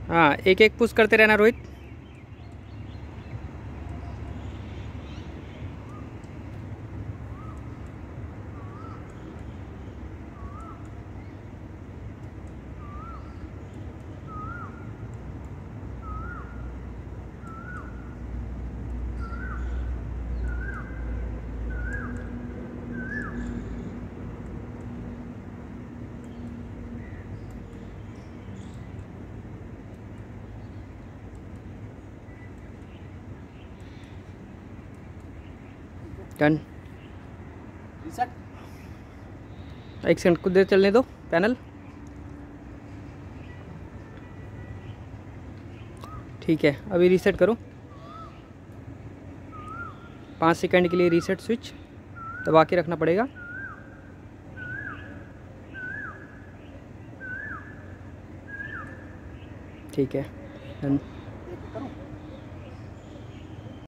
हाँ, एक एक पुश करते रहना रोहित। डन। रीसेट। एक सेकंड कुछ देर चलने दो पैनल। ठीक है, अभी रीसेट करो। 5 सेकंड के लिए रीसेट स्विच दबा के रखना पड़ेगा। ठीक है, डन। एक करूँ?